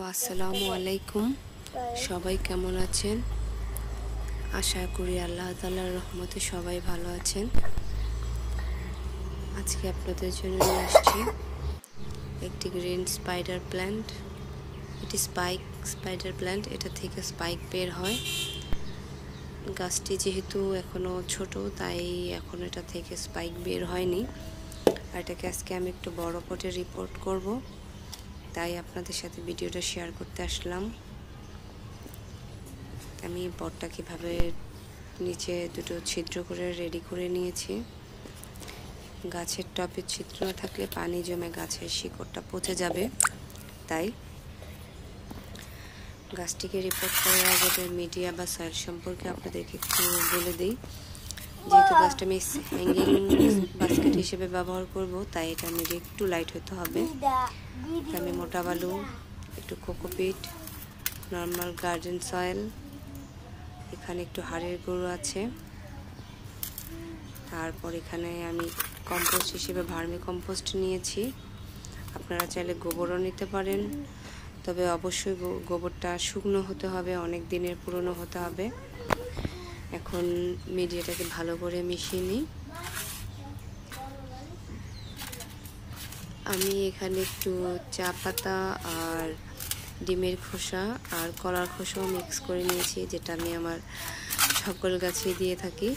আসসালামু আলাইকুম। সবাই কেমন আছেন? আশা করি আল্লাহ তাআলার রহমতে সবাই ভালো আছেন। আজকে আপনাদের জন্য নিয়ে আসছি একটি গ্রিন স্পাইডার প্ল্যান্ট। এটি স্পাইডার প্ল্যান্ট, এটা থেকে স্পাইক বের হয়। গাছটি যেহেতু এখনো ছোট, তাই এখন এটা থেকে স্পাইক বের হয়নি। আর এটাকে আজকে আমি একটু বড় পটে রিপোর্ট করব, তাই আপনাদের সাথে ভিডিওটা শেয়ার করতে আসলাম। আমি পটটা কিভাবে নিচে দুটো ছিদ্র করে রেডি করে নিয়েছি। গাছের টপে ছিদ্র না থাকলে পানি জমে গাছের শিকড়টা পচে যাবে, তাই গাছটিকে রিপোর্ট করার আগে মিডিয়া বা সয়েল সম্পর্কে আপনাদেরকে একটু বলে দিই। যেহেতু গাছটা আমি হ্যাঙ্গিং বাস্কেট হিসেবে ব্যবহার করব, তাই এটা মিডিয়া একটু লাইট হতে হবে। আমি মোটা বালু, একটু কোকোপিট, নর্মাল গার্ডেন সয়েল, এখানে একটু হাড়ের গুঁড়ো আছে। তারপর এখানে আমি কম্পোস্ট হিসেবে ভার্মি কম্পোস্ট নিয়েছি। আপনারা চাইলে গোবরও নিতে পারেন, তবে অবশ্যই গোবরটা শুকনো হতে হবে, অনেক দিনের পুরনো হতে হবে। এখন মিডিয়াটাকে ভালো করে মিশিয়ে নিই। আমি এখানে একটু চা পাতা আর ডিমের খোসা আর কলার খোসাও মিক্স করে নিয়েছি, যেটা আমি আমার সকল গাছে দিয়ে থাকি।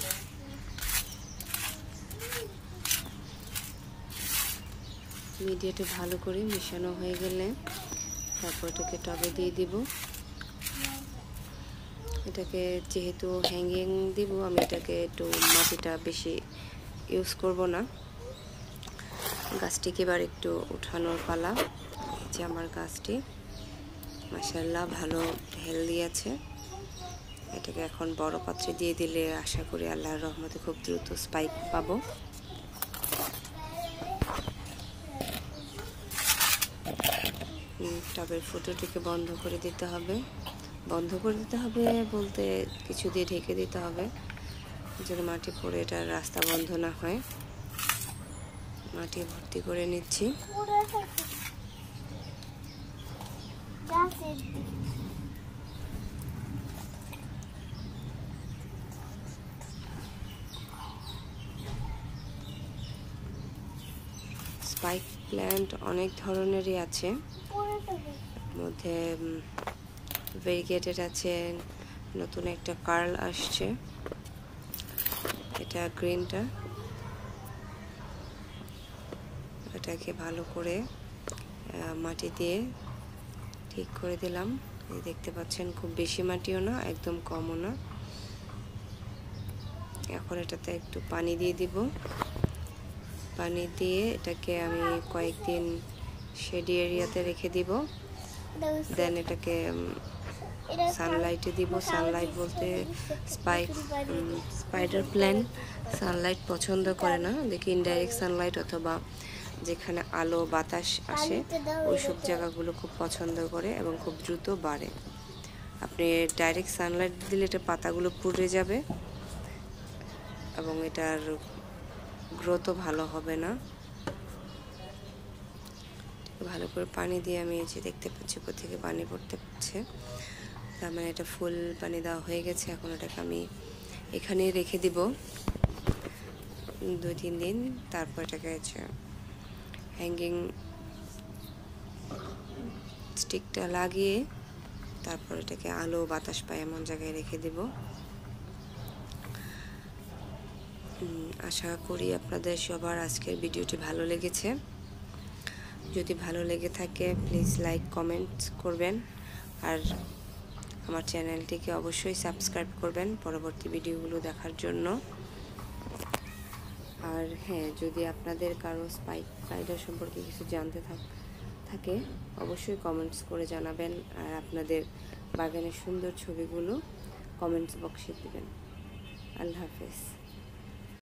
মিডিয়াটা ভালো করে মেশানো হয়ে গেলে তারপর এটাকে টবে দিয়ে দিব। এটাকে যেহেতু হ্যাঙ্গিং দিব, আমি এটাকে একটু মাটিটা বেশি ইউজ করব না। গাছটিকে এবার একটু উঠানোর পালা। যে আমার গাছটি মাশাআল্লাহ ভালো হেলদি আছে। এটাকে এখন বড় পাত্রে দিয়ে দিলে আশা করি আল্লাহর রহমতে খুব দ্রুত স্পাইক পাবো। টবের ফুটোটিকে বন্ধ করে দিতে হবে। বলতে কিছু দিয়ে ঢেকে দিতে হবে, যেন মাটি পড়ে এটার রাস্তা বন্ধ না হয়। মাটি ভর্তি করে নিচ্ছি। স্পাইক প্ল্যান্ট অনেক ধরনেরই আছে, মধ্যে ভেরিগেটেড আছে, নতুন একটা কার্ল আসছে, এটা গ্রিনটা। এটাকে ভালো করে মাটি দিয়ে ঠিক করে দিলাম। দেখতে পাচ্ছেন খুব বেশি মাটিও না, একদম কমও না। এখন এটাতে একটু পানি দিয়ে দিব। পানি দিয়ে এটাকে আমি কয়েকদিন শেডি এরিয়াতে রেখে দিব। দেন এটাকে সানলাইটে দিব। সানলাইট বলতে স্পাইডার প্ল্যান্ট সানলাইট পছন্দ করে না, দেখি ইনডাইরেক্ট সানলাইট অথবা যেখানে আলো বাতাস আসে ওইসব জায়গাগুলো খুব পছন্দ করে এবং খুব দ্রুত বাড়ে। আপনি ডাইরেক্ট সানলাইট দিলে এটা পাতাগুলো পুড়ে যাবে এবং এটার গ্রোথও ভালো হবে না। ভালো করে পানি দিয়ে আমি এই যে দেখতে পাচ্ছি উপর থেকে পানি পড়তে পারছে, তার মানে এটা ফুল পানি দেওয়া হয়ে গেছে। এখন এটাকে আমি এখানে রেখে দিব 2-3 দিন। তারপর এটাকে হ্যাঙ্গিং স্টিকটা লাগিয়ে তারপর এটাকে আলো বাতাস পায় এমন জায়গায় রেখে দিব। আশা করি আপনাদের সবার আজকের ভিডিওটি ভালো লেগেছে। যদি ভালো লেগে থাকে প্লিজ লাইক কমেন্ট করবেন, আর আমার চ্যানেলটিকে অবশ্যই সাবস্ক্রাইব করবেন পরবর্তী ভিডিওগুলো দেখার জন্য। আর হ্যাঁ, যদি আপনাদের কারো স্পাইডার সম্পর্কে কিছু জানতে থাকে অবশ্যই কমেন্টস করে জানাবেন, আর আপনাদের বাগানের সুন্দর ছবিগুলো কমেন্টস বক্সে দেবেন। আল্লাহ হাফেজ।